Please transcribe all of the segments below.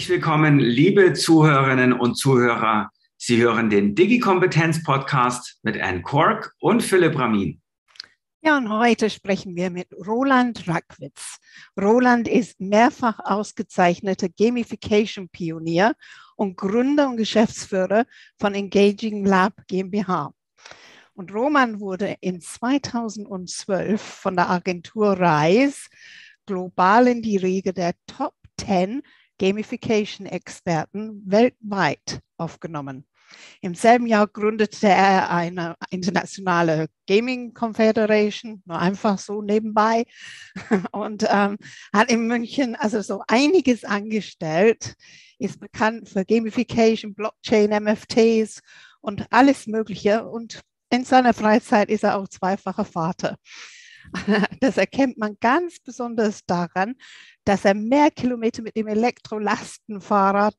Herzlich willkommen, liebe Zuhörerinnen und Zuhörer. Sie hören den Digi-Kompetenz-Podcast mit Anne Kork und Philipp Ramin. Ja, und heute sprechen wir mit Roland Rackwitz. Roland ist mehrfach ausgezeichneter Gamification-Pionier und Gründer und Geschäftsführer von Engaging Lab GmbH. Und Roman wurde in 2012 von der Agentur Rise global in die Riege der Top 10 Gamification-Experten weltweit aufgenommen. Im selben Jahr gründete er eine internationale Gaming Confederation, nur einfach so nebenbei, und hat in München also so einiges angestellt, ist bekannt für Gamification, Blockchain, NFTs und alles Mögliche. Und in seiner Freizeit ist er auch zweifacher Vater. Das erkennt man ganz besonders daran, dass er mehr Kilometer mit dem Elektrolastenfahrrad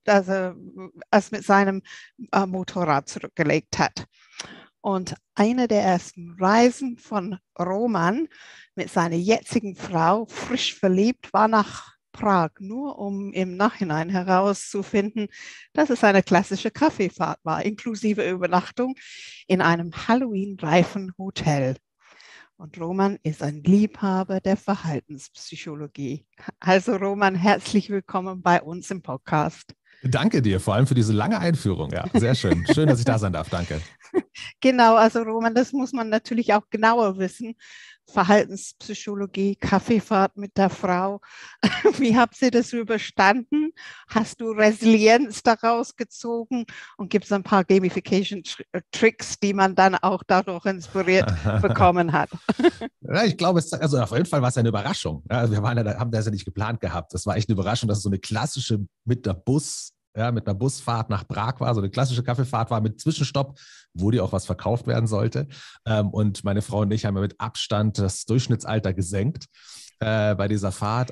als mit seinem Motorrad zurückgelegt hat. Und eine der ersten Reisen von Roman mit seiner jetzigen Frau, frisch verliebt, war nach Prag, nur um im Nachhinein herauszufinden, dass es eine klassische Kaffeefahrt war, inklusive Übernachtung in einem Halloween-reifen Hotel. Und Roman ist ein Liebhaber der Verhaltenspsychologie. Also Roman, herzlich willkommen bei uns im Podcast. Danke dir, vor allem für diese lange Einführung. Ja, sehr schön. Schön, dass ich da sein darf. Danke. Genau, also Roman, das muss man natürlich auch genauer wissen. Verhaltenspsychologie, Kaffeefahrt mit der Frau. Wie habt ihr das überstanden? Hast du Resilienz daraus gezogen? Und gibt es ein paar Gamification-Tricks, die man dann auch dadurch inspiriert bekommen hat? Ja, ich glaube, also auf jeden Fall war es eine Überraschung. Ja, also haben das ja nicht geplant gehabt. Das war echt eine Überraschung, dass es so eine klassische mit einer Busfahrt nach Prag war, so eine klassische Kaffeefahrt war mit Zwischenstopp, wo die auch was verkauft werden sollte. Und meine Frau und ich haben ja mit Abstand das Durchschnittsalter gesenkt bei dieser Fahrt.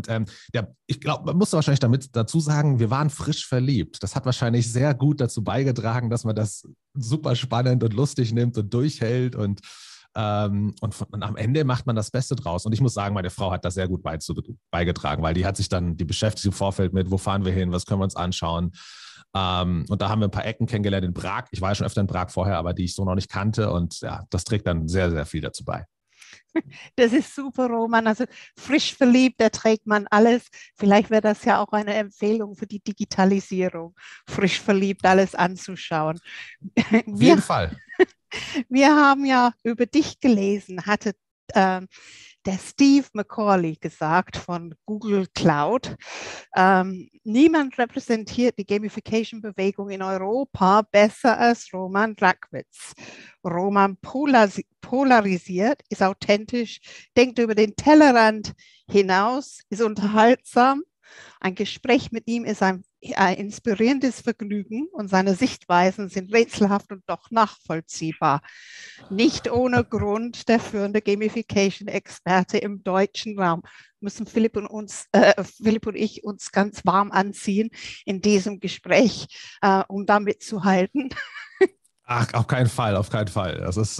Ich glaube, man muss wahrscheinlich dazu sagen, wir waren frisch verliebt. Das hat wahrscheinlich sehr gut dazu beigetragen, dass man das super spannend und lustig nimmt und durchhält und am Ende macht man das Beste draus. Und ich muss sagen, meine Frau hat da sehr gut beigetragen, weil die beschäftigt im Vorfeld mit, wo fahren wir hin, was können wir uns anschauen. Und da haben wir ein paar Ecken kennengelernt in Prag. Ich war ja schon öfter in Prag vorher, aber die ich so noch nicht kannte. Und ja, das trägt dann sehr, sehr viel dazu bei. Das ist super, Roman. Also frisch verliebt, da trägt man alles. Vielleicht wäre das ja auch eine Empfehlung für die Digitalisierung, frisch verliebt alles anzuschauen. Auf jeden Fall. Wir haben ja über dich gelesen, hatte der Steve McCauley gesagt von Google Cloud. Niemand repräsentiert die Gamification-Bewegung in Europa besser als Roman Rackwitz. Roman polarisiert, ist authentisch, denkt über den Tellerrand hinaus, ist unterhaltsam. Ein Gespräch mit ihm ist ein inspirierendes Vergnügen und seine Sichtweisen sind rätselhaft und doch nachvollziehbar. Nicht ohne Grund der führende Gamification-Experte im deutschen Raum. Müssen Philipp und ich uns ganz warm anziehen in diesem Gespräch, um da mitzuhalten. Ach, auf keinen Fall, auf keinen Fall. Das ist,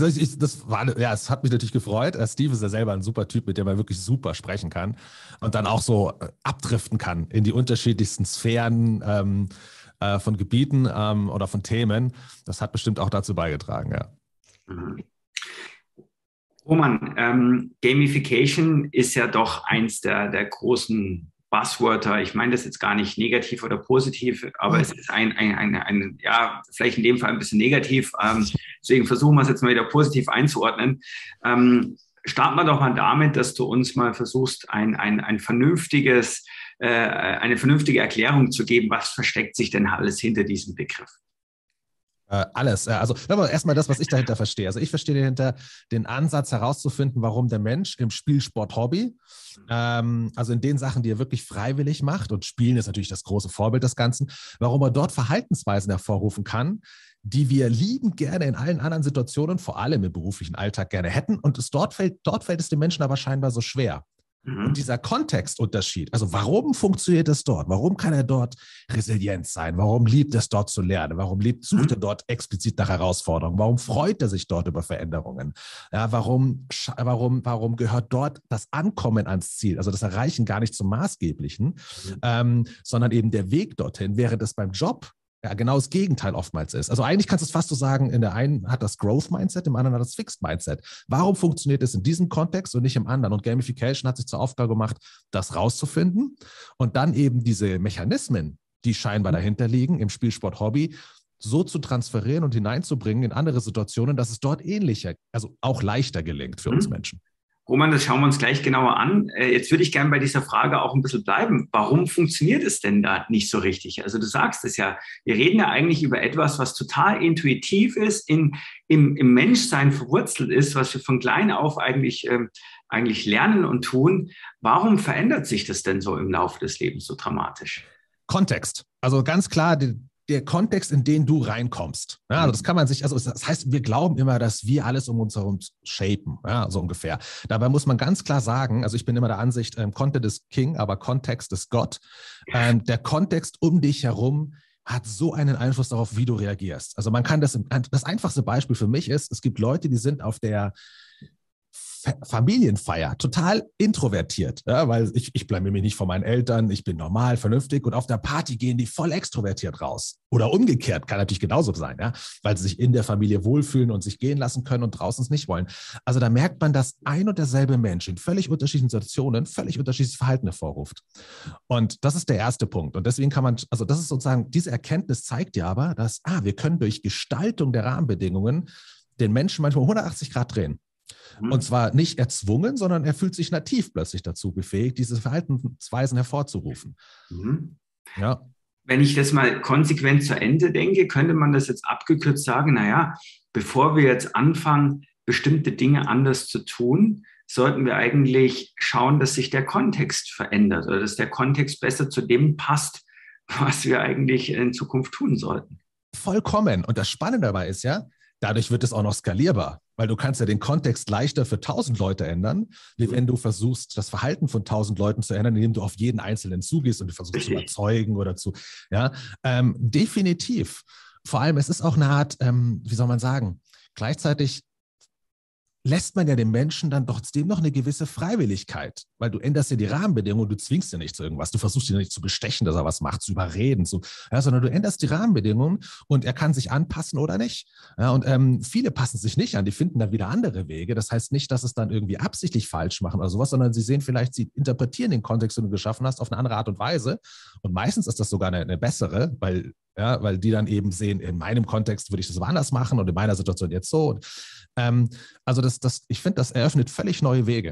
es hat mich natürlich gefreut. Steve ist ja selber ein super Typ, mit dem man wirklich super sprechen kann und dann auch so abdriften kann in die unterschiedlichsten Sphären von Gebieten oder von Themen. Das hat bestimmt auch dazu beigetragen, ja. Roman, Gamification ist ja doch eins der großen Buzzwörter. Ich meine das jetzt gar nicht negativ oder positiv, aber es ist vielleicht in dem Fall ein bisschen negativ. Deswegen versuchen wir es jetzt mal wieder positiv einzuordnen. Starten wir doch mal damit, dass du uns mal versuchst, eine vernünftige Erklärung zu geben. Was versteckt sich denn alles hinter diesem Begriff? Alles. Also erstmal das, was ich dahinter verstehe. Also ich verstehe dahinter den Ansatz herauszufinden, warum der Mensch im Spielsport-Hobby, also in den Sachen, die er wirklich freiwillig macht, und Spielen ist natürlich das große Vorbild des Ganzen, warum er dort Verhaltensweisen hervorrufen kann, die wir liebend gerne in allen anderen Situationen, vor allem im beruflichen Alltag, gerne hätten. Und dort fällt es den Menschen aber scheinbar so schwer. Und dieser Kontextunterschied, also warum funktioniert es dort? Warum kann er dort resilient sein? Warum liebt es dort zu lernen? Warum sucht er dort explizit nach Herausforderungen? Warum freut er sich dort über Veränderungen? Ja, warum gehört dort das Ankommen ans Ziel, also das Erreichen gar nicht zum Maßgeblichen, sondern eben der Weg dorthin, während es beim Job ja genau das Gegenteil oftmals ist. Also eigentlich kannst du es fast so sagen, in der einen hat das Growth-Mindset, im anderen hat das Fixed-Mindset. Warum funktioniert es in diesem Kontext und nicht im anderen? Und Gamification hat sich zur Aufgabe gemacht, das rauszufinden und dann eben diese Mechanismen, die scheinbar dahinter liegen, im Spielsport-Hobby, so zu transferieren und hineinzubringen in andere Situationen, dass es dort ähnlicher, also auch leichter gelingt für uns Menschen. Roman, das schauen wir uns gleich genauer an. Jetzt würde ich gerne bei dieser Frage auch ein bisschen bleiben. Warum funktioniert es denn da nicht so richtig? Also du sagst es ja, wir reden ja eigentlich über etwas, was total intuitiv ist, im Menschsein verwurzelt ist, was wir von klein auf eigentlich lernen und tun. Warum verändert sich das denn so im Laufe des Lebens so dramatisch? Kontext. Also ganz klar, der Kontext, in den du reinkommst. Ja, also das kann man sich, also das heißt, wir glauben immer, dass wir alles um uns herum shapen, ja, so ungefähr. Dabei muss man ganz klar sagen, also ich bin immer der Ansicht, Content ist King, aber Kontext ist Gott. Der Kontext um dich herum hat so einen Einfluss darauf, wie du reagierst. Also man kann das einfachste Beispiel für mich ist, es gibt Leute, die sind auf der Familienfeier, total introvertiert, ja, weil ich blamiere mich nicht vor meinen Eltern, ich bin normal, vernünftig und auf der Party gehen die voll extrovertiert raus. Oder umgekehrt, kann natürlich genauso sein, ja, weil sie sich in der Familie wohlfühlen und sich gehen lassen können und draußen es nicht wollen. Also da merkt man, dass ein und derselbe Mensch in völlig unterschiedlichen Situationen völlig unterschiedliches Verhalten hervorruft. Und das ist der erste Punkt. Und deswegen kann man, also das ist sozusagen, diese Erkenntnis zeigt ja aber, dass wir können durch Gestaltung der Rahmenbedingungen den Menschen manchmal 180 Grad drehen. Und zwar nicht erzwungen, sondern er fühlt sich nativ plötzlich dazu befähigt, diese Verhaltensweisen hervorzurufen. Ja. Wenn ich das mal konsequent zu Ende denke, könnte man das jetzt abgekürzt sagen, naja, bevor wir jetzt anfangen, bestimmte Dinge anders zu tun, sollten wir eigentlich schauen, dass sich der Kontext verändert oder dass der Kontext besser zu dem passt, was wir eigentlich in Zukunft tun sollten. Vollkommen. Und das Spannende dabei ist ja, dadurch wird es auch noch skalierbar, weil du kannst ja den Kontext leichter für 1000 Leute ändern, wie wenn du versuchst, das Verhalten von 1000 Leuten zu ändern, indem du auf jeden Einzelnen zugehst und du versuchst zu überzeugen oder zu, ja, definitiv. Vor allem, es ist auch eine Art, wie soll man sagen, gleichzeitig lässt man ja dem Menschen dann trotzdem noch eine gewisse Freiwilligkeit, weil du änderst ja die Rahmenbedingungen, du zwingst ja nicht zu irgendwas, du versuchst ihn nicht zu bestechen, dass er was macht, zu überreden, ja, sondern du änderst die Rahmenbedingungen und er kann sich anpassen oder nicht. Ja, und viele passen sich nicht an, die finden dann wieder andere Wege. Das heißt nicht, dass es dann irgendwie absichtlich falsch machen oder sowas, sondern sie sehen vielleicht, sie interpretieren den Kontext, den du geschaffen hast, auf eine andere Art und Weise. Und meistens ist das sogar eine bessere, weil die dann eben sehen, in meinem Kontext würde ich das aber anders machen und in meiner Situation jetzt so. Und, also ich finde, das eröffnet völlig neue Wege.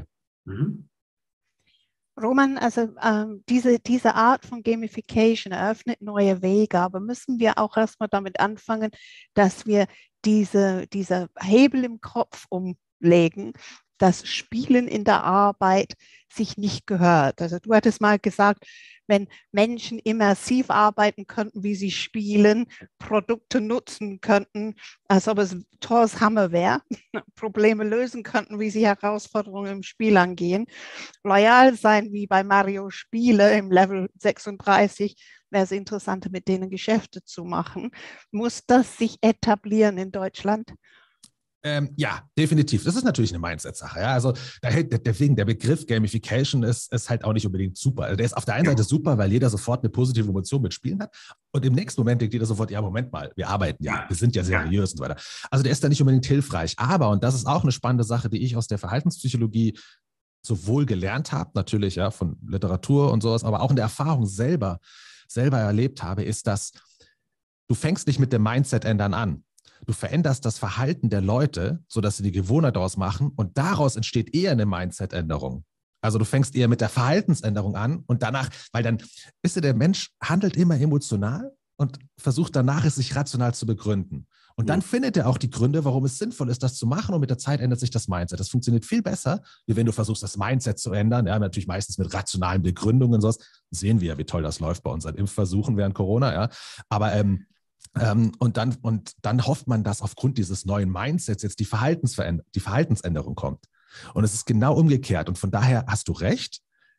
Roman, also diese Art von Gamification eröffnet neue Wege, aber müssen wir auch erstmal damit anfangen, dass wir diese Hebel im Kopf umlegen, dass Spielen in der Arbeit sich nicht gehört. Also du hattest mal gesagt, wenn Menschen immersiv arbeiten könnten, wie sie spielen, Produkte nutzen könnten, als ob es Thors Hammer wäre, Probleme lösen könnten, wie sie Herausforderungen im Spiel angehen, loyal sein wie bei Mario Spiele im Level 36, wäre es interessanter, mit denen Geschäfte zu machen. Muss das sich etablieren in Deutschland? Ja, definitiv. Das ist natürlich eine Mindset-Sache. Ja? Also deswegen der Begriff Gamification ist halt auch nicht unbedingt super. Also der ist auf der einen Seite super, weil jeder sofort eine positive Emotion mit Spielen hat und im nächsten Moment denkt jeder sofort, ja, Moment mal, wir arbeiten ja, wir sind ja seriös und so weiter. Also der ist da nicht unbedingt hilfreich. Aber, und das ist auch eine spannende Sache, die ich aus der Verhaltenspsychologie sowohl gelernt habe, natürlich ja von Literatur und sowas, aber auch in der Erfahrung selber erlebt habe, ist, dass du fängst nicht mit dem Mindset-Ändern an. Du veränderst das Verhalten der Leute, sodass sie die Gewohnheit daraus machen und daraus entsteht eher eine Mindset-Änderung. Also du fängst eher mit der Verhaltensänderung an und danach, weil dann, der Mensch handelt immer emotional und versucht danach, es sich rational zu begründen. Und dann findet er auch die Gründe, warum es sinnvoll ist, das zu machen und mit der Zeit ändert sich das Mindset. Das funktioniert viel besser, wie wenn du versuchst, das Mindset zu ändern. Ja, natürlich meistens mit rationalen Begründungen und sowas. Sehen wir ja, wie toll das läuft bei unseren Impfversuchen während Corona. Ja. Aber und dann hofft man, dass aufgrund dieses neuen Mindsets jetzt die Verhaltensänderung kommt. Und es ist genau umgekehrt. Und von daher hast du recht.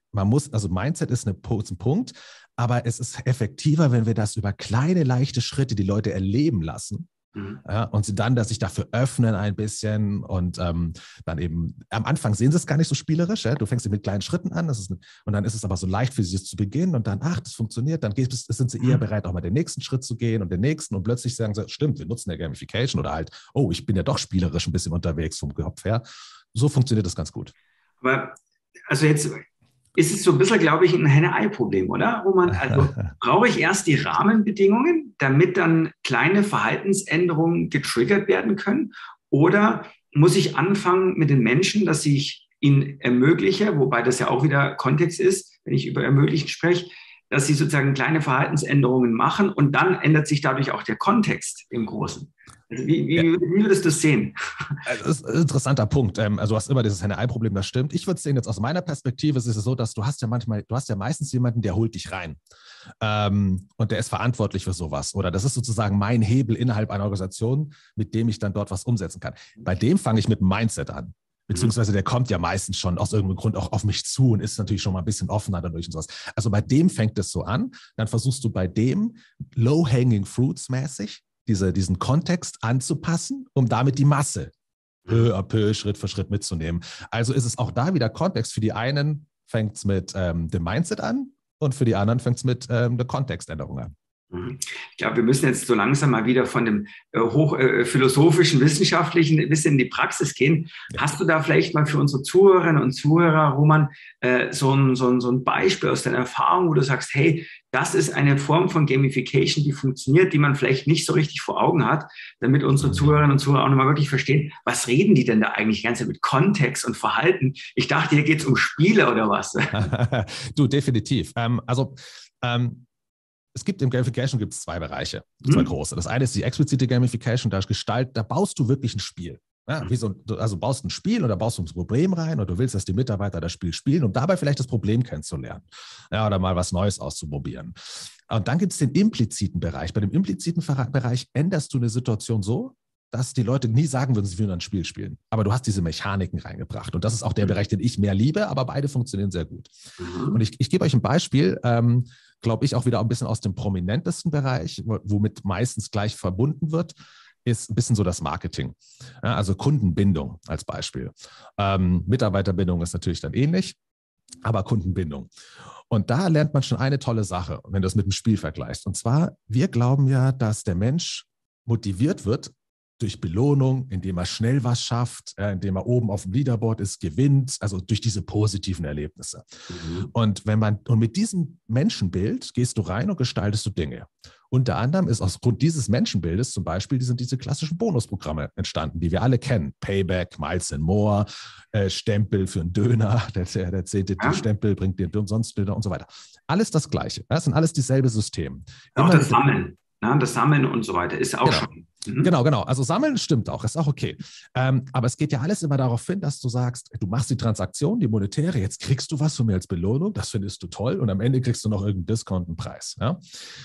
also Mindset ist ein Punkt, aber es ist effektiver, wenn wir das über kleine, leichte Schritte die Leute erleben lassen. Ja, und sie dann, dass sich dafür öffnen ein bisschen und dann eben, am Anfang sehen sie es gar nicht so spielerisch, ja? Du fängst mit kleinen Schritten an und dann ist es aber so leicht für sie das zu beginnen und dann, das funktioniert, dann sind sie eher bereit, auch mal den nächsten Schritt zu gehen und den nächsten und plötzlich sagen sie, stimmt, wir nutzen ja Gamification oder halt, oh, ich bin ja doch spielerisch ein bisschen unterwegs vom Kopf her. So funktioniert das ganz gut. Aber also jetzt ist es so ein bisschen, glaube ich, ein Henne-Ei-Problem, oder? Also brauche ich erst die Rahmenbedingungen, damit dann kleine Verhaltensänderungen getriggert werden können? Oder muss ich anfangen mit den Menschen, dass ich ihnen ermögliche, wobei das ja auch wieder Kontext ist, wenn ich über Ermöglichen spreche, dass sie sozusagen kleine Verhaltensänderungen machen und dann ändert sich dadurch auch der Kontext im Großen. Also wie würdest du das sehen? Das ist ein interessanter Punkt. Also du hast immer dieses Henne-Ei-Problem, das stimmt. Ich würde sehen, jetzt aus meiner Perspektive ist es so, dass du hast ja meistens jemanden, der holt dich rein. Und der ist verantwortlich für sowas. Oder das ist sozusagen mein Hebel innerhalb einer Organisation, mit dem ich dann dort was umsetzen kann. Bei dem fange ich mit dem Mindset an. Beziehungsweise der kommt ja meistens schon aus irgendeinem Grund auch auf mich zu und ist natürlich schon mal ein bisschen offener dadurch und sowas. Also bei dem fängt es so an, dann versuchst du bei dem low-hanging fruits mäßig diesen Kontext anzupassen, um damit die Masse peu à peu, Schritt für Schritt mitzunehmen. Also ist es auch da wieder Kontext. Für die einen fängt es mit dem Mindset an und für die anderen fängt es mit der Kontextänderung an. Ich glaube, wir müssen jetzt so langsam mal wieder von dem hochphilosophischen, wissenschaftlichen ein bisschen in die Praxis gehen. Ja. Hast du da vielleicht mal für unsere Zuhörerinnen und Zuhörer, Roman, so ein Beispiel aus deiner Erfahrung, wo du sagst, hey, das ist eine Form von Gamification, die funktioniert, die man vielleicht nicht so richtig vor Augen hat, damit unsere Zuhörerinnen und Zuhörer auch nochmal wirklich verstehen, was reden die denn da eigentlich ganz mit Kontext und Verhalten? Ich dachte, hier geht es um Spiele oder was? Du, definitiv. Es gibt im Gamification zwei Bereiche, zwei große. Das eine ist die explizite Gamification, da baust du wirklich ein Spiel. Ja, also baust ein Spiel oder baust du ein Problem rein und du willst, dass die Mitarbeiter das Spiel spielen, um dabei vielleicht das Problem kennenzulernen. Ja, oder mal was Neues auszuprobieren. Und dann gibt es den impliziten Bereich. Bei dem impliziten Bereich änderst du eine Situation so, dass die Leute nie sagen würden, sie würden ein Spiel spielen. Aber du hast diese Mechaniken reingebracht. Und das ist auch der Bereich, den ich mehr liebe, aber beide funktionieren sehr gut. Und ich gebe euch ein Beispiel, glaube ich, auch wieder ein bisschen aus dem prominentesten Bereich, womit meistens gleich verbunden wird, ist ein bisschen so das Marketing. Ja, also Kundenbindung als Beispiel. Mitarbeiterbindung ist natürlich dann ähnlich, aber Kundenbindung. Und da lernt man schon eine tolle Sache, wenn du das mit dem Spiel vergleichst. Und zwar, wir glauben ja, dass der Mensch motiviert wird durch Belohnung, indem er schnell was schafft, indem er oben auf dem Leaderboard ist, gewinnt, also durch diese positiven Erlebnisse. Und mit diesem Menschenbild gehst du rein und gestaltest du Dinge. Unter anderem ist aus Grund dieses Menschenbildes zum Beispiel sind diese klassischen Bonusprogramme entstanden, die wir alle kennen. Payback, Miles and More, Stempel für einen Döner, der 10. Stempel bringt dir umsonst Döner und so weiter. Alles das Gleiche. Das sind alles dieselbe Systeme. Auch das Sammeln. Das Sammeln und so weiter ist auch schon. Genau. Also sammeln stimmt auch, ist auch okay. Aber es geht ja alles immer darauf hin, dass du sagst, du machst die Transaktion, die monetäre, jetzt kriegst du was von mir als Belohnung, das findest du toll und am Ende kriegst du noch irgendeinen Discount, einen Preis. Ja?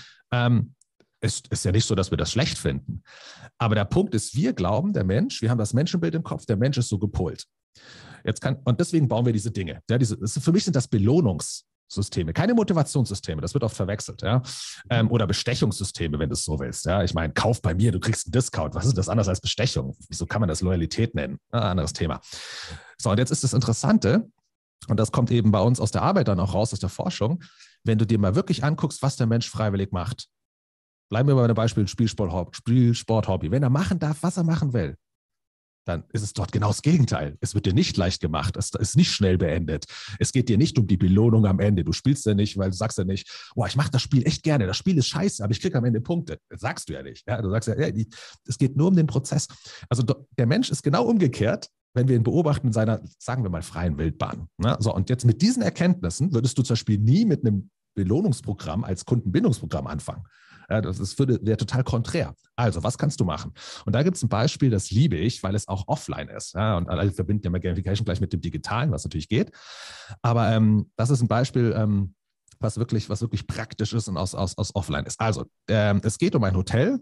Ist ja nicht so, dass wir das schlecht finden. Aber der Punkt ist, wir glauben, der Mensch, wir haben das Menschenbild im Kopf, der Mensch ist so gepolt. Und deswegen bauen wir diese Dinge. Ja, für mich sind das Belohnungssysteme, keine Motivationssysteme, das wird oft verwechselt, ja? Oder Bestechungssysteme, wenn du es so willst. Ja? Ich meine, kauf bei mir, du kriegst einen Discount. Was ist das anders als Bestechung? Wieso kann man das Loyalität nennen? Anderes Thema. So, und jetzt ist das Interessante, und das kommt eben bei uns aus der Arbeit dann auch raus, aus der Forschung, wenn du dir mal wirklich anguckst, was der Mensch freiwillig macht. Bleiben wir bei dem Beispiel Spielsport-Hobby. Wenn er machen darf, was er machen will, dann ist es dort genau das Gegenteil. Es wird dir nicht leicht gemacht. Es ist nicht schnell beendet. Es geht dir nicht um die Belohnung am Ende. Du spielst ja nicht, weil du sagst ja nicht, boah, ich mache das Spiel echt gerne. Das Spiel ist scheiße, aber ich kriege am Ende Punkte. Das sagst du ja nicht. Ja, du sagst ja, es geht nur um den Prozess. Also der Mensch ist genau umgekehrt, wenn wir ihn beobachten in seiner, sagen wir mal, freien Wildbahn. Ne? So, und jetzt mit diesen Erkenntnissen würdest du zum Beispiel nie mit einem Belohnungsprogramm als Kundenbindungsprogramm anfangen. Ja, das wäre total konträr. Also, was kannst du machen? Und da gibt es ein Beispiel, das liebe ich, weil es auch offline ist. Ja, und alle verbinden ja mal Gamification gleich mit dem Digitalen, was natürlich geht. Aber das ist ein Beispiel, was wirklich praktisch ist und aus offline ist. Also, es geht um ein Hotel,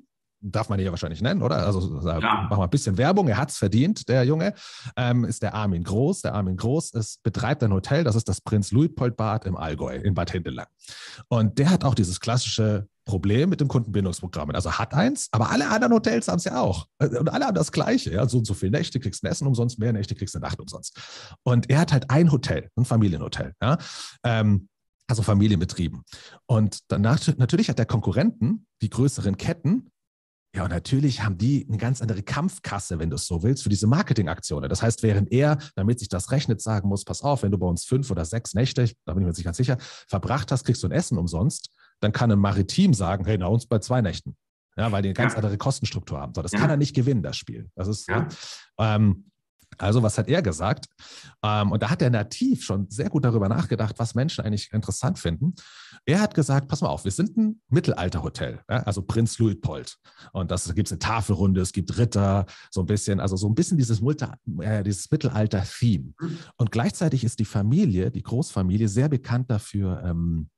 darf man hier wahrscheinlich nennen, oder? Also Ja. machen wir ein bisschen Werbung. Er hat es verdient, der Junge. Ist der Armin Groß. Der Armin Groß betreibt ein Hotel, das ist das Prinz-Luitpold-Bad im Allgäu, in Bad Hindelang. Und der hat auch dieses klassische Problem mit dem Kundenbindungsprogramm. Also hat eins, aber alle anderen Hotels haben es ja auch. Und alle haben das Gleiche. Ja? So und so viele Nächte kriegst du ein Essen umsonst, mehr Nächte kriegst du eine Nacht umsonst. Und er hat halt ein Hotel, ein Familienhotel. Ja? Also Familienbetrieben. Und danach, natürlich hat der Konkurrenten, die größeren Ketten, ja, und natürlich haben die eine ganz andere Kampfkasse, wenn du es so willst, für diese Marketingaktionen. Das heißt, während er, damit sich das rechnet, sagen muss, pass auf, wenn du bei uns 5 oder 6 Nächte, da bin ich mir nicht ganz sicher, verbracht hast, kriegst du ein Essen umsonst, dann kann ein Maritim sagen, hey, na uns bei 2 Nächten. Ja, weil die eine ganz andere Kostenstruktur haben. So, das kann er nicht gewinnen, das Spiel. Das ist so. Also, was hat er gesagt? Und da hat der Nativ schon sehr gut darüber nachgedacht, was Menschen eigentlich interessant finden. Er hat gesagt, pass mal auf, wir sind ein Mittelalterhotel, ja, also Prinz Luitpold. Und da gibt es eine Tafelrunde, es gibt Ritter, so ein bisschen dieses Mittelalter-Theme. Und gleichzeitig ist die Familie, die Großfamilie, sehr bekannt dafür,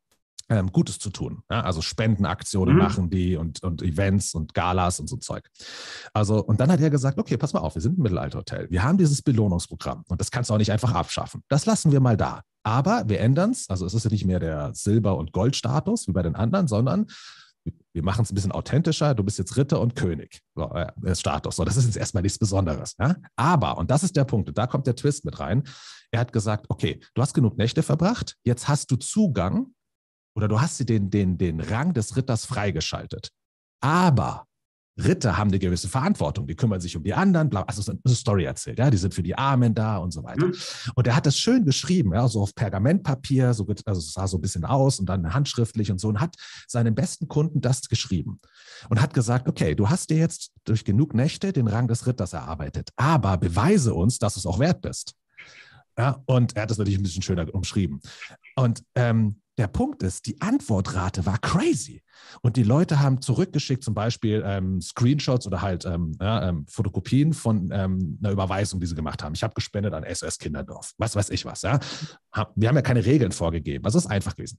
Gutes zu tun. Ja? Also Spendenaktionen machen die und Events und Galas und so Zeug. Also, und dann hat er gesagt, okay, pass mal auf, wir sind ein Mittelalterhotel. Wir haben dieses Belohnungsprogramm und das kannst du auch nicht einfach abschaffen. Das lassen wir mal da. Aber wir ändern es. Also es ist ja nicht mehr der Silber- und Goldstatus wie bei den anderen, sondern wir machen es ein bisschen authentischer. Du bist jetzt Ritter und König. So, Status. So, das ist jetzt erstmal nichts Besonderes. Ja? Aber, und das ist der Punkt, und da kommt der Twist mit rein, er hat gesagt, okay, du hast genug Nächte verbracht, jetzt hast du Zugang oder du hast den Rang des Ritters freigeschaltet. Aber Ritter haben eine gewisse Verantwortung. Die kümmern sich um die anderen, bla, also es ist eine Story erzählt. Ja? Die sind für die Armen da und so weiter. Und er hat das schön geschrieben, ja, so auf Pergamentpapier, also es sah so ein bisschen aus und dann handschriftlich und so und hat seinen besten Kunden das geschrieben und hat gesagt, okay, du hast dir jetzt durch genug Nächte den Rang des Ritters erarbeitet, aber beweise uns, dass du es auch wert bist. Ja? Und er hat das natürlich ein bisschen schöner umschrieben. Und der Punkt ist, die Antwortrate war crazy. Und die Leute haben zurückgeschickt, zum Beispiel Screenshots oder halt Fotokopien von einer Überweisung, die sie gemacht haben. Ich habe gespendet an SOS Kinderdorf. Was weiß ich was. Ja? Wir haben ja keine Regeln vorgegeben. Also es ist einfach gewesen.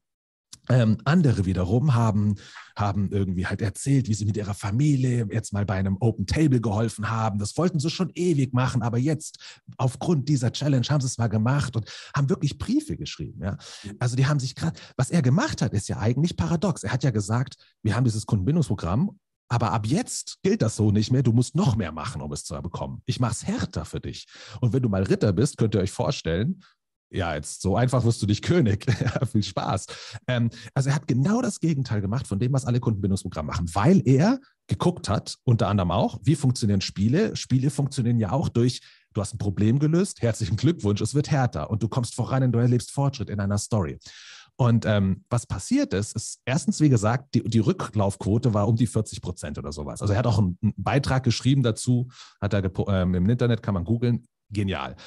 Andere wiederum haben irgendwie halt erzählt, wie sie mit ihrer Familie jetzt mal bei einem Open Table geholfen haben. Das wollten sie schon ewig machen, aber jetzt aufgrund dieser Challenge haben sie es mal gemacht und haben wirklich Briefe geschrieben. Ja? Also die haben sich gerade, was er gemacht hat, ist ja eigentlich paradox. Er hat ja gesagt, wir haben dieses Kundenbindungsprogramm, aber ab jetzt gilt das so nicht mehr. Du musst noch mehr machen, um es zu bekommen. Ich mache es härter für dich. Und wenn du mal Ritter bist, könnt ihr euch vorstellen, ja, jetzt so einfach wirst du nicht König. Ja, viel Spaß. Also er hat genau das Gegenteil gemacht von dem, was alle Kundenbindungsprogramme machen, weil er geguckt hat, unter anderem auch, wie funktionieren Spiele. Spiele funktionieren ja auch durch, du hast ein Problem gelöst, herzlichen Glückwunsch, es wird härter und du kommst voran und du erlebst Fortschritt in einer Story. Und was passiert ist erstens, wie gesagt, die Rücklaufquote war um die 40% oder sowas. Also er hat auch einen Beitrag geschrieben dazu, hat er im Internet, kann man googeln, genial.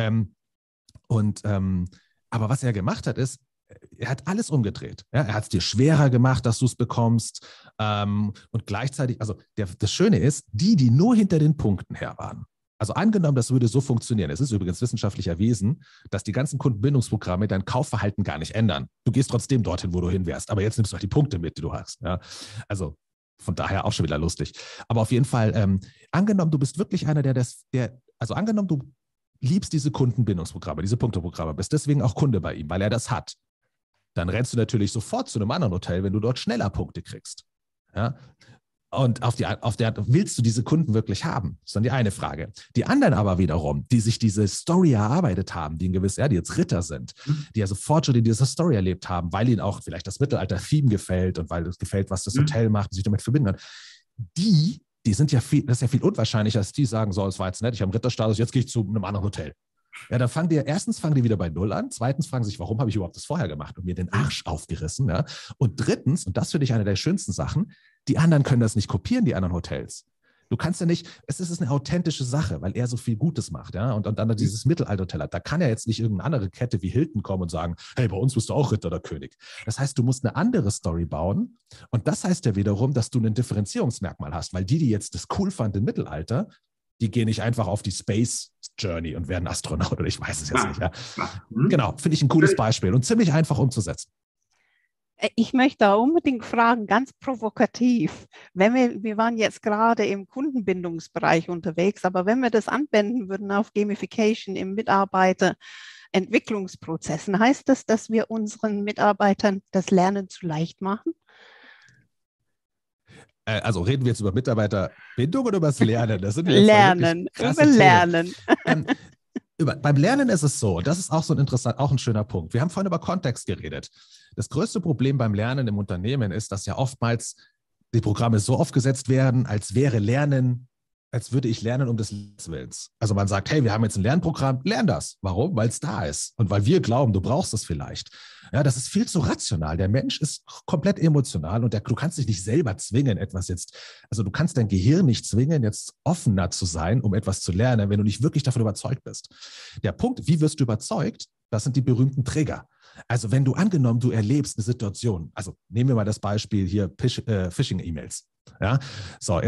Aber was er gemacht hat, ist, er hat alles umgedreht. Ja? Er hat es dir schwerer gemacht, dass du es bekommst. Und gleichzeitig, also das Schöne ist, die nur hinter den Punkten her waren. Also angenommen, das würde so funktionieren. Es ist übrigens wissenschaftlich erwiesen, dass die ganzen Kundenbindungsprogramme dein Kaufverhalten gar nicht ändern. Du gehst trotzdem dorthin, wo du hin wärst. Aber jetzt nimmst du halt die Punkte mit, die du hast. Ja? Also von daher auch schon wieder lustig. Aber auf jeden Fall, angenommen, du bist wirklich einer, also angenommen, du liebst diese Kundenbindungsprogramme, diese Punkteprogramme, bist deswegen auch Kunde bei ihm, weil er das hat. Dann rennst du natürlich sofort zu einem anderen Hotel, wenn du dort schneller Punkte kriegst. Ja? Und auf der willst du diese Kunden wirklich haben? Das ist dann die eine Frage. Die anderen aber wiederum, die sich diese Story erarbeitet haben, die die jetzt Ritter sind, die ja sofort schon in dieser Story erlebt haben, weil ihnen auch vielleicht das Mittelalter-Theme gefällt und weil es gefällt, was das Hotel macht und sich damit verbinden kann, die sind ja das ist ja viel unwahrscheinlicher, als die sagen, so, es war jetzt nett, ich habe einen Ritterstatus, jetzt gehe ich zu einem anderen Hotel. Ja, dann erstens fangen die wieder bei Null an, zweitens fragen sich, warum habe ich überhaupt das vorher gemacht und mir den Arsch aufgerissen, ja? Und drittens, und das finde ich eine der schönsten Sachen, die anderen können das nicht kopieren, die anderen Hotels. Du kannst ja nicht, es ist eine authentische Sache, weil er so viel Gutes macht, ja, und dann dieses Mittelalterhotel hat. Da kann ja jetzt nicht irgendeine andere Kette wie Hilton kommen und sagen, hey, bei uns bist du auch Ritter oder König. Das heißt, du musst eine andere Story bauen und das heißt ja wiederum, dass du ein Differenzierungsmerkmal hast, weil die jetzt das cool fanden im Mittelalter, die gehen nicht einfach auf die Space Journey und werden Astronaut oder ich weiß es jetzt nicht. Ja. Genau, finde ich ein cooles Beispiel und ziemlich einfach umzusetzen. Ich möchte da unbedingt fragen, ganz provokativ, wir waren jetzt gerade im Kundenbindungsbereich unterwegs, aber wenn wir das anwenden würden auf Gamification im Mitarbeiterentwicklungsprozessen, heißt das, dass wir unseren Mitarbeitern das Lernen zu leicht machen? Also reden wir jetzt über Mitarbeiterbindung oder über das Lernen? Das sind jetzt Lernen, krasse über Themen. Lernen. Beim Lernen ist es so, das ist auch so auch ein schöner Punkt. Wir haben vorhin über Kontext geredet. Das größte Problem beim Lernen im Unternehmen ist, dass ja oftmals die Programme so aufgesetzt werden, als würde ich lernen um des Willens. Also man sagt, hey, wir haben jetzt ein Lernprogramm, lern das. Warum? Weil es da ist und weil wir glauben, du brauchst es vielleicht. Ja, das ist viel zu rational. Der Mensch ist komplett emotional und du kannst dich nicht selber zwingen, also du kannst dein Gehirn nicht zwingen, jetzt offener zu sein, um etwas zu lernen, wenn du nicht wirklich davon überzeugt bist. Der Punkt, wie wirst du überzeugt? Das sind die berühmten Trigger. Also wenn du angenommen, du erlebst eine Situation, also nehmen wir mal das Beispiel hier Phishing-E-Mails. Ja, so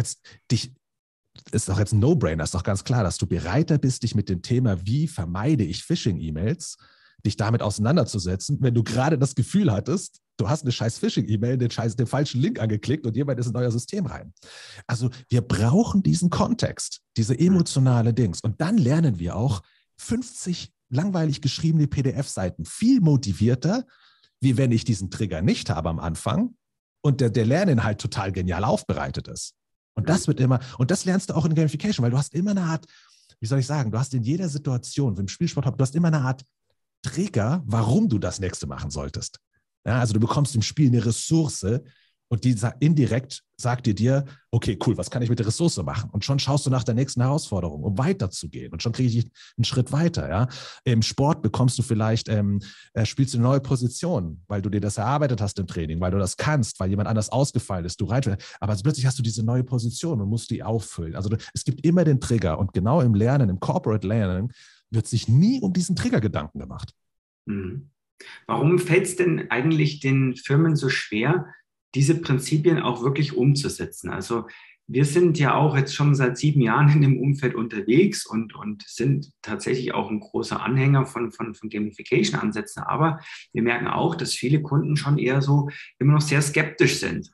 ist doch jetzt ein No-Brainer, ist doch ganz klar, dass du bereiter bist, dich mit dem Thema, wie vermeide ich Phishing-E-Mails, dich damit auseinanderzusetzen, wenn du gerade das Gefühl hattest, du hast eine scheiß Phishing-E-Mail, den falschen Link angeklickt und jemand ist in euer System rein. Also wir brauchen diesen Kontext, diese emotionale Dings. Und dann lernen wir auch 50 langweilig geschriebene PDF-Seiten viel motivierter, wie wenn ich diesen Trigger nicht habe am Anfang und der Lerninhalt total genial aufbereitet ist. Und das lernst du auch in Gamification, weil du hast immer eine Art, wie soll ich sagen, du hast in jeder Situation, im Spielsport, du hast immer eine Art Trigger, warum du das nächste machen solltest. Ja, also du bekommst im Spiel eine Ressource und die indirekt sagt dir, okay, cool, was kann ich mit der Ressource machen? Und schon schaust du nach der nächsten Herausforderung, um weiterzugehen. Und schon kriege ich einen Schritt weiter. Ja? Im Sport bekommst du vielleicht, spielst du eine neue Position, weil du dir das erarbeitet hast im Training, weil du das kannst, weil jemand anders ausgefallen ist, aber plötzlich hast du diese neue Position und musst die auffüllen. Also es gibt immer den Trigger und genau im Lernen, im Corporate Learning, wird sich nie um diesen Trigger Gedanken gemacht. Mhm. Warum fällt es denn eigentlich den Firmen so schwer, diese Prinzipien auch wirklich umzusetzen? Also wir sind ja auch jetzt schon seit 7 Jahren in dem Umfeld unterwegs und sind tatsächlich auch ein großer Anhänger von Gamification-Ansätzen. Aber wir merken auch, dass viele Kunden schon eher so immer noch sehr skeptisch sind.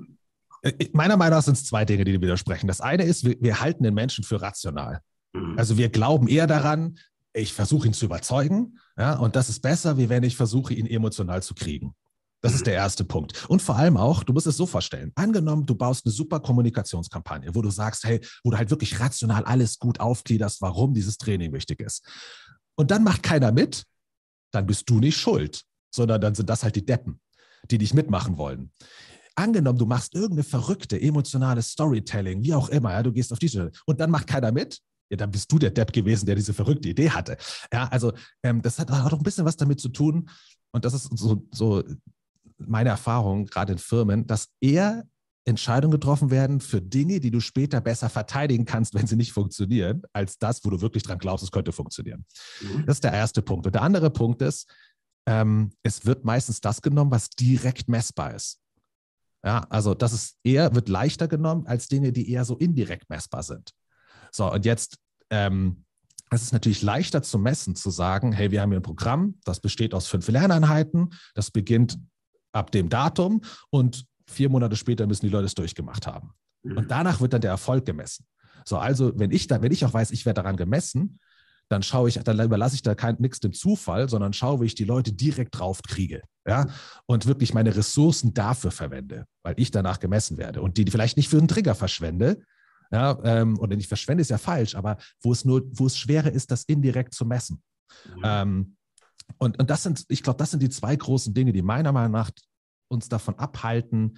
Meiner Meinung nach sind es 2 Dinge, die widersprechen. Das eine ist, wir halten den Menschen für rational. Also wir glauben eher daran, ich versuche ihn zu überzeugen, ja, und das ist besser, wie wenn ich versuche, ihn emotional zu kriegen. Das ist der erste Punkt. Und vor allem auch, du musst es so vorstellen, angenommen, du baust eine super Kommunikationskampagne, wo du sagst, hey, wo du halt wirklich rational alles gut aufgliederst, warum dieses Training wichtig ist. Und dann macht keiner mit, dann bist du nicht schuld, sondern dann sind das halt die Deppen, die nicht mitmachen wollen. Angenommen, du machst irgendeine verrückte, emotionale Storytelling, wie auch immer, ja, du gehst auf diese und dann macht keiner mit, ja, dann bist du der Depp gewesen, der diese verrückte Idee hatte. Ja, also das hat auch ein bisschen was damit zu tun und das ist so meine Erfahrung, gerade in Firmen, dass eher Entscheidungen getroffen werden für Dinge, die du später besser verteidigen kannst, wenn sie nicht funktionieren, als das, wo du wirklich dran glaubst, es könnte funktionieren. Das ist der erste Punkt. Und der andere Punkt ist, es wird meistens das genommen, was direkt messbar ist. Ja, also wird leichter genommen als Dinge, die eher so indirekt messbar sind. So, und jetzt, es ist natürlich leichter zu messen, zu sagen, hey, wir haben hier ein Programm, das besteht aus 5 Lerneinheiten, das beginnt ab dem Datum und 4 Monate später müssen die Leute es durchgemacht haben. Und danach wird dann der Erfolg gemessen. So, also wenn ich auch weiß, ich werde daran gemessen, dann überlasse ich da nichts dem Zufall, sondern schaue, wie ich die Leute direkt drauf kriege. Ja? Und wirklich meine Ressourcen dafür verwende, weil ich danach gemessen werde und die vielleicht nicht für einen Trigger verschwende. Ja, oder nicht verschwende ist ja falsch, aber wo es schwerer ist, das indirekt zu messen. Und ich glaube, das sind die 2 großen Dinge, die meiner Meinung nach uns davon abhalten,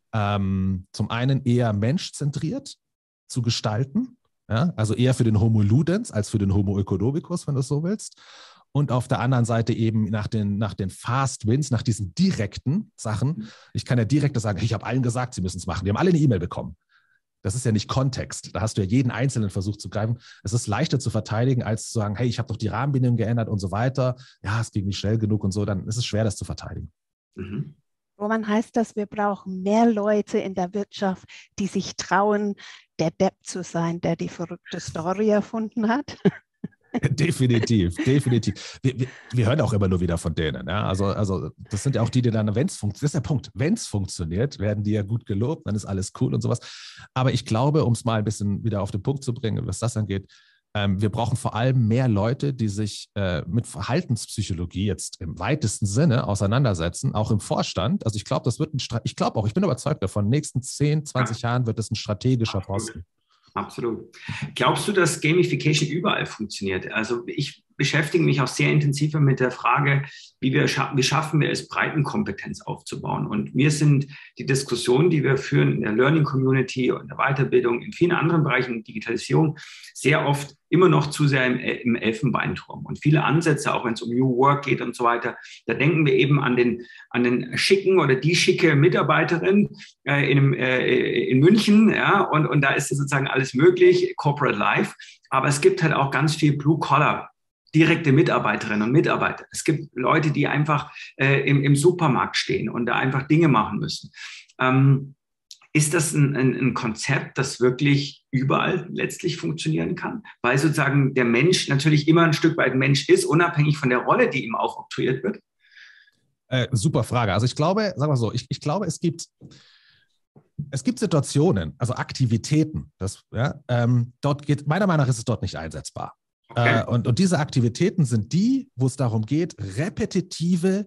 zum einen eher menschzentriert zu gestalten, ja, also eher für den Homo Ludens als für den Homo economicus, wenn du es so willst. Und auf der anderen Seite eben nach den Fast Wins, nach diesen direkten Sachen. Ich kann ja direkt sagen, ich habe allen gesagt, sie müssen es machen. Die haben alle eine E-Mail bekommen. Das ist ja nicht Kontext. Da hast du ja jeden Einzelnen versucht zu greifen. Es ist leichter zu verteidigen, als zu sagen, hey, ich habe doch die Rahmenbedingungen geändert und so weiter. Ja, es ging nicht schnell genug und so. Dann ist es schwer, das zu verteidigen. Roman, heißt das, wir brauchen mehr Leute in der Wirtschaft, die sich trauen, der Depp zu sein, der die verrückte Story erfunden hat? Definitiv, definitiv. Wir hören auch immer nur wieder von denen. Ja? Also das sind ja auch die dann, wenn es funktioniert, das ist der Punkt, wenn es funktioniert, werden die ja gut gelobt, dann ist alles cool und sowas. Aber ich glaube, um es mal ein bisschen wieder auf den Punkt zu bringen, was das angeht, wir brauchen vor allem mehr Leute, die sich mit Verhaltenspsychologie jetzt im weitesten Sinne auseinandersetzen, auch im Vorstand. Also ich glaube, das wird ich bin überzeugt davon, in den nächsten 10, 20 Jahren wird das ein strategischer Posten. Absolut. Glaubst du, dass Gamification überall funktioniert? Also ich beschäftige mich auch sehr intensiv mit der Frage, wie schaffen wir es, Breitenkompetenz aufzubauen? Und mir sind die Diskussionen, die wir führen in der Learning Community und der Weiterbildung, in vielen anderen Bereichen, Digitalisierung, sehr oft immer noch zu sehr im Elfenbeinturm. Und viele Ansätze, auch wenn es um New Work geht und so weiter, da denken wir eben an den schicken oder die schicke Mitarbeiterin in München, ja, und da ist sozusagen alles möglich, Corporate Life. Aber es gibt halt auch ganz viel Blue-Collar, direkte Mitarbeiterinnen und Mitarbeiter. Es gibt Leute, die einfach im Supermarkt stehen und da einfach Dinge machen müssen. Ist das ein Konzept, das wirklich überall letztlich funktionieren kann? Weil sozusagen der Mensch natürlich immer ein Stück weit Mensch ist, unabhängig von der Rolle, die ihm aufoktroyiert wird? Super Frage. Also ich glaube, sagen wir so, ich glaube, es gibt Situationen, also Aktivitäten, dort geht, meiner Meinung nach ist es dort nicht einsetzbar. Okay. Und diese Aktivitäten sind die, wo es darum geht, repetitive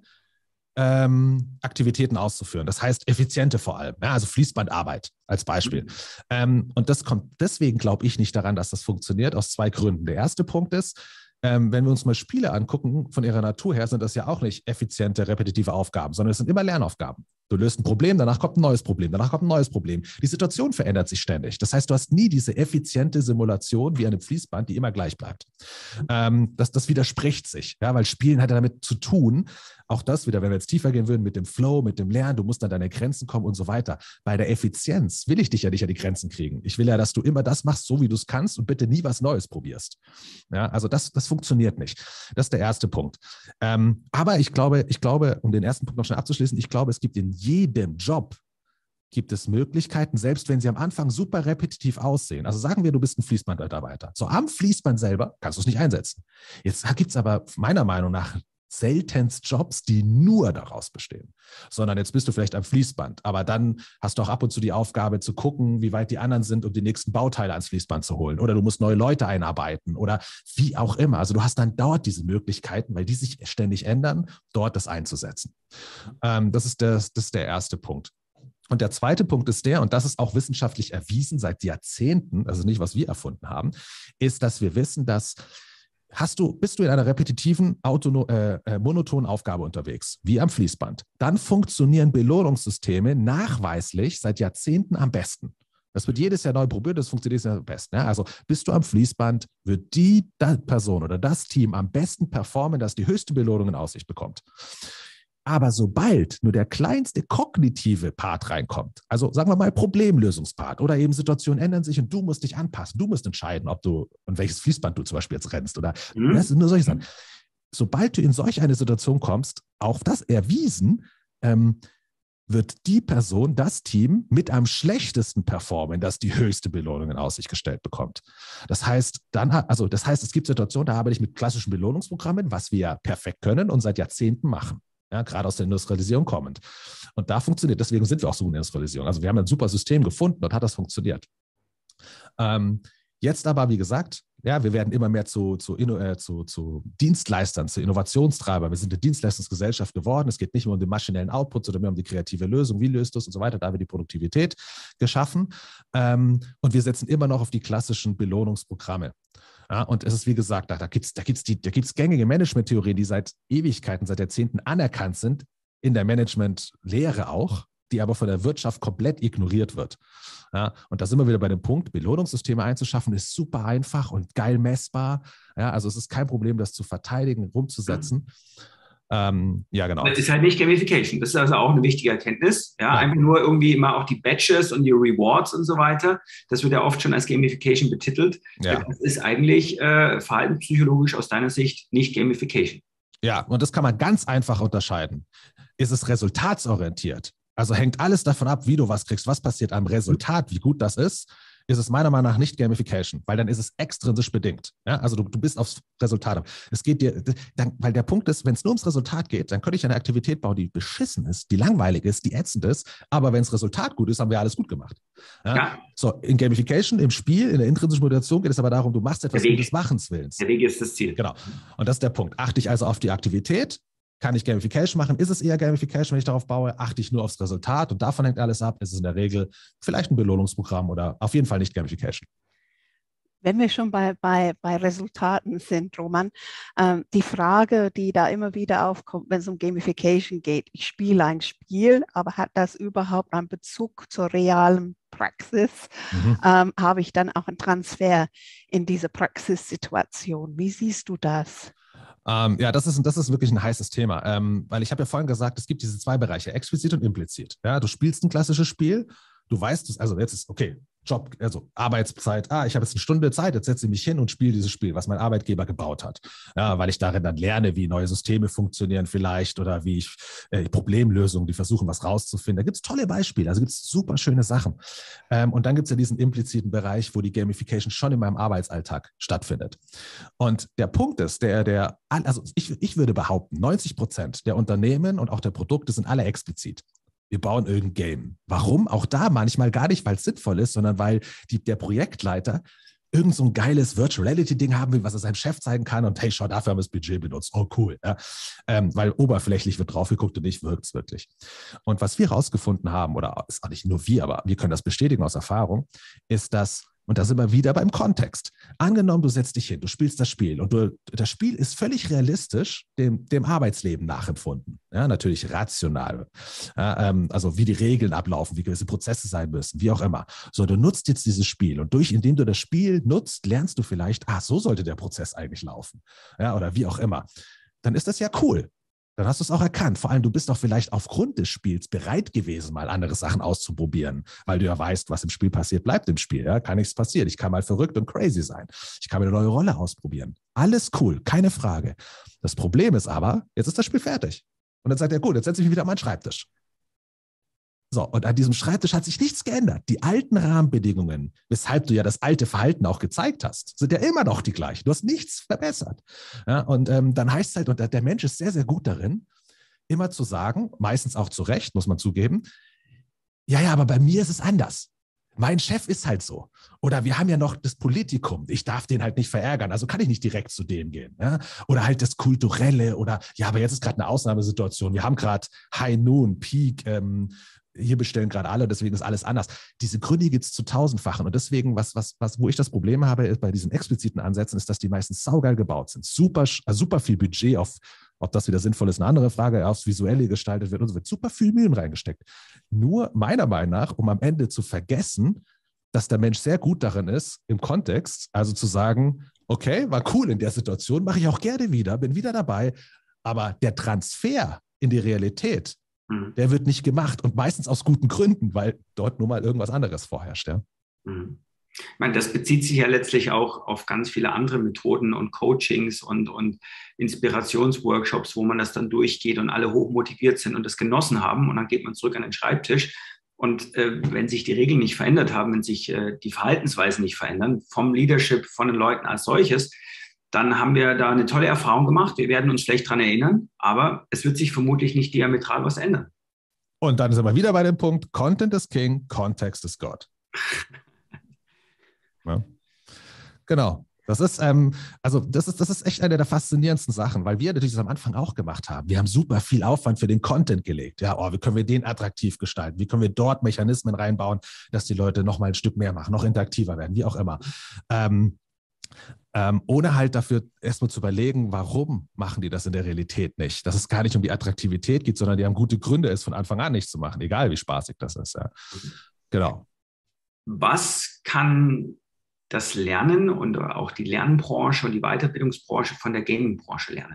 Aktivitäten auszuführen. Das heißt, effiziente vor allem, ja, also Fließbandarbeit als Beispiel. Und das kommt deswegen, glaube ich, nicht daran, dass das funktioniert, aus 2 Gründen. Der erste Punkt ist, wenn wir uns mal Spiele angucken, von ihrer Natur her sind das ja auch nicht effiziente, repetitive Aufgaben, sondern es sind immer Lernaufgaben. Du löst ein Problem, danach kommt ein neues Problem, danach kommt ein neues Problem. Die Situation verändert sich ständig. Das heißt, du hast nie diese effiziente Simulation wie an einem Fließband, die immer gleich bleibt. Das widerspricht sich, ja, weil Spielen hat ja damit zu tun, auch das wieder, wenn wir jetzt tiefer gehen würden, mit dem Flow, mit dem Lernen, du musst an deine Grenzen kommen und so weiter. Bei der Effizienz will ich dich ja nicht an die Grenzen kriegen. Ich will ja, dass du immer das machst, so wie du es kannst und bitte nie was Neues probierst. Ja, also das funktioniert nicht. Das ist der erste Punkt. Aber ich glaube, um den ersten Punkt noch schnell abzuschließen, ich glaube, es gibt in jedem Job Möglichkeiten, selbst wenn sie am Anfang super repetitiv aussehen. Also sagen wir, du bist ein Fließbandmitarbeiter. So am Fließband selber kannst du es nicht einsetzen. Jetzt gibt es aber meiner Meinung nach seltenst Jobs, die nur daraus bestehen, sondern jetzt bist du vielleicht am Fließband, aber dann hast du auch ab und zu die Aufgabe zu gucken, wie weit die anderen sind, um die nächsten Bauteile ans Fließband zu holen, oder du musst neue Leute einarbeiten oder wie auch immer. Also du hast dann dort diese Möglichkeiten, weil die sich ständig ändern, dort das einzusetzen. Das ist der erste Punkt. Und der zweite Punkt ist und das ist auch wissenschaftlich erwiesen seit Jahrzehnten, also nicht, was wir erfunden haben, ist, dass wir wissen, dass bist du in einer repetitiven, monotonen Aufgabe unterwegs, wie am Fließband, dann funktionieren Belohnungssysteme nachweislich seit Jahrzehnten am besten. Das wird jedes Jahr neu probiert, das funktioniert am besten. Ja? Also bist du am Fließband, wird die Person oder das Team am besten performen, das die höchste Belohnung in Aussicht bekommt. Aber sobald nur der kleinste kognitive Part reinkommt, also sagen wir mal Problemlösungspart oder eben Situationen ändern sich und du musst dich anpassen, du musst entscheiden, ob du und welches Fließband du zum Beispiel jetzt rennst oder das sind nur solche Sachen. Sobald du in solch eine Situation kommst, auch das erwiesen, wird die Person, das Team mit am schlechtesten performen, das die höchste Belohnung in Aussicht gestellt bekommt. Das heißt, es gibt Situationen, da arbeite ich mit klassischen Belohnungsprogrammen, was wir ja perfekt können und seit Jahrzehnten machen. Ja, gerade aus der Industrialisierung kommend. Und da funktioniert, deswegen sind wir auch so in der Industrialisierung. Also wir haben ein super System gefunden und hat das funktioniert. Jetzt aber, wie gesagt, ja, wir werden immer mehr zu Dienstleistern, zu Innovationstreibern. Wir sind eine Dienstleistungsgesellschaft geworden. Es geht nicht mehr um den maschinellen Output, sondern mehr um die kreative Lösung. Wie löst du es und so weiter? Da wird die Produktivität geschaffen. Und wir setzen immer noch auf die klassischen Belohnungsprogramme. Ja, und es ist, wie gesagt, da gibt's gängige Management-Theorien, die seit Ewigkeiten, seit Jahrzehnten anerkannt sind, in der Management-Lehre auch, die aber von der Wirtschaft komplett ignoriert wird. Ja, und da sind wir wieder bei dem Punkt, Belohnungssysteme einzuschaffen, ist super einfach und geil messbar. Ja, also es ist kein Problem, das zu verteidigen, rumzusetzen. Ja, genau. Das ist halt nicht Gamification. Das ist also auch eine wichtige Erkenntnis. Ja, einfach nur irgendwie immer auch die Badges und die Rewards und so weiter. Das wird ja oft schon als Gamification betitelt. Ja. Das ist eigentlich verhaltenspsychologisch aus deiner Sicht nicht Gamification. Ja, und das kann man ganz einfach unterscheiden. Ist es resultatsorientiert? Also hängt alles davon ab, wie du was kriegst, was passiert am Resultat, wie gut das ist. ist es meiner Meinung nach nicht Gamification, weil dann ist es extrinsisch bedingt. Ja? Also du bist aufs Resultat. Es geht dir, weil der Punkt ist, wenn es nur ums Resultat geht, dann könnte ich eine Aktivität bauen, die beschissen ist, die langweilig ist, die ätzend ist, aber wenn das Resultat gut ist, haben wir alles gut gemacht. Ja? Ja. So, in Gamification, im Spiel, in der intrinsischen Motivation geht es aber darum, du machst etwas um des Machens Willens. Der Weg ist das Ziel. Genau. Und das ist der Punkt. Achte ich also auf die Aktivität? Kann ich Gamification machen? Ist es eher Gamification, wenn ich darauf baue? Achte ich nur aufs Resultat und davon hängt alles ab? Ist es in der Regel vielleicht ein Belohnungsprogramm oder auf jeden Fall nicht Gamification? Wenn wir schon bei Resultaten sind, Roman, die Frage, die da immer wieder aufkommt, wenn es um Gamification geht, ich spiele ein Spiel, aber hat das überhaupt einen Bezug zur realen Praxis? Habe ich dann auch einen Transfer in diese Praxissituation? Wie siehst du das? Ja, das ist wirklich ein heißes Thema, weil ich habe ja vorhin gesagt, es gibt diese zwei Bereiche, explizit und implizit. Ja, du spielst ein klassisches Spiel, du weißt, also jetzt ist, okay, Job, also Arbeitszeit, ich habe jetzt eine Stunde Zeit, jetzt setze ich mich hin und spiele dieses Spiel, was mein Arbeitgeber gebaut hat. Ja, weil ich darin dann lerne, wie neue Systeme funktionieren vielleicht oder wie ich Problemlösungen, die versuchen, was rauszufinden. Da gibt es tolle Beispiele, also gibt es super schöne Sachen. Und dann gibt es ja diesen impliziten Bereich, wo die Gamification schon in meinem Arbeitsalltag stattfindet. Und der Punkt ist, also ich würde behaupten, 90% der Unternehmen und auch der Produkte sind alle explizit. Wir bauen irgendein Game. Warum? Auch da manchmal gar nicht, weil es sinnvoll ist, sondern weil der Projektleiter irgend so ein geiles Virtual Reality-Ding haben will, was er seinem Chef zeigen kann und hey, schau, dafür haben wir das Budget benutzt. Oh, cool. Ja. Weil oberflächlich wird drauf geguckt und nicht wirkt es wirklich. Und was wir rausgefunden haben, oder ist auch nicht nur wir, aber wir können das bestätigen aus Erfahrung, ist, dass, und da sind wir wieder beim Kontext. Angenommen, du setzt dich hin, du spielst das Spiel und das Spiel ist völlig realistisch dem Arbeitsleben nachempfunden. Ja, natürlich rational. Ja, also wie die Regeln ablaufen, wie gewisse Prozesse sein müssen, wie auch immer. So, du nutzt jetzt dieses Spiel und indem du das Spiel nutzt, lernst du vielleicht, so sollte der Prozess eigentlich laufen. Ja, oder wie auch immer. Dann ist das ja cool. Dann hast du es auch erkannt. Vor allem, du bist auch vielleicht aufgrund des Spiels bereit gewesen, mal andere Sachen auszuprobieren, weil du ja weißt, was im Spiel passiert, bleibt im Spiel. Ja? Kann nichts passieren. Ich kann mal verrückt und crazy sein. Ich kann mir eine neue Rolle ausprobieren. Alles cool, keine Frage. Das Problem ist aber, jetzt ist das Spiel fertig. Und dann sagt er, gut, jetzt setze ich mich wieder an meinen Schreibtisch. So, und an diesem Schreibtisch hat sich nichts geändert. Die alten Rahmenbedingungen, weshalb du ja das alte Verhalten auch gezeigt hast, sind ja immer noch die gleichen. Du hast nichts verbessert. Ja, und dann heißt es halt, und der Mensch ist sehr, sehr gut darin, immer zu sagen, meistens auch zu Recht, muss man zugeben, ja, aber bei mir ist es anders. Mein Chef ist halt so. Oder wir haben ja noch das Politikum. Ich darf den halt nicht verärgern. Also kann ich nicht direkt zu dem gehen. Ja? Oder halt das Kulturelle. Oder ja, aber jetzt ist gerade eine Ausnahmesituation. Wir haben gerade High Noon, Peak. Hier bestellen gerade alle, deswegen ist alles anders. Diese Gründe gibt es zu tausendfachen. Und deswegen, wo ich das Problem habe, ist bei diesen expliziten Ansätzen, ist, dass die meistens saugeil gebaut sind. Super viel Budget auf, ob das wieder sinnvoll ist, eine andere Frage, aufs Visuelle gestaltet wird und so wird super viel Mühen reingesteckt. Nur meiner Meinung nach, um am Ende zu vergessen, dass der Mensch sehr gut darin ist, im Kontext, also zu sagen, okay, war cool in der Situation, mache ich auch gerne wieder, bin wieder dabei, aber der Transfer in die Realität, der wird nicht gemacht und meistens aus guten Gründen, weil dort nur mal irgendwas anderes vorherrscht. Ja? Ich meine, das bezieht sich ja letztlich auch auf ganz viele andere Methoden und Coachings und Inspirationsworkshops, wo man das dann durchgeht und alle hochmotiviert sind und das genossen haben und dann geht man zurück an den Schreibtisch und wenn sich die Regeln nicht verändert haben, wenn sich die Verhaltensweisen nicht verändern, vom Leadership, von den Leuten als solches, dann haben wir da eine tolle Erfahrung gemacht. Wir werden uns vielleicht daran erinnern, aber es wird sich vermutlich nicht diametral was ändern. Und dann sind wir wieder bei dem Punkt, Content is King, Context is God. Ja. Genau. Das ist echt eine der faszinierendsten Sachen, weil wir natürlich das am Anfang auch gemacht haben. Wir haben super viel Aufwand für den Content gelegt. Ja, wie können wir den attraktiv gestalten? Wie können wir dort Mechanismen reinbauen, dass die Leute noch mal ein Stück mehr machen, noch interaktiver werden, wie auch immer. Ohne halt dafür erstmal zu überlegen, warum machen die das in der Realität nicht. Dass es gar nicht um die Attraktivität geht, sondern die haben gute Gründe, es von Anfang an nicht zu machen, egal wie spaßig das ist. Ja. Genau. Was kann das Lernen und auch die Lernbranche und die Weiterbildungsbranche von der Gaming-Branche lernen?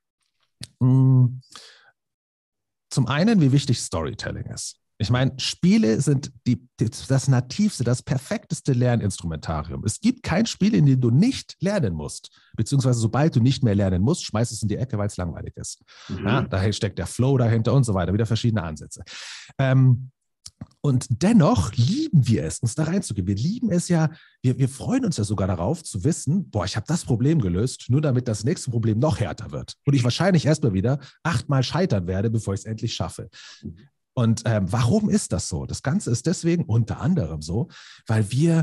Zum einen, wie wichtig Storytelling ist. Ich meine, Spiele sind das nativste, das perfekteste Lerninstrumentarium. Es gibt kein Spiel, in dem du nicht lernen musst. Beziehungsweise sobald du nicht mehr lernen musst, schmeißt es in die Ecke, weil es langweilig ist. Ja, daher steckt der Flow dahinter und so weiter. Wieder verschiedene Ansätze. Und dennoch lieben wir es, uns da reinzugehen. Wir lieben es ja, wir freuen uns ja sogar darauf zu wissen, boah, ich habe das Problem gelöst, nur damit das nächste Problem noch härter wird. Und ich wahrscheinlich erstmal wieder 8-mal scheitern werde, bevor ich es endlich schaffe. Und warum ist das so? Das Ganze ist deswegen unter anderem so, weil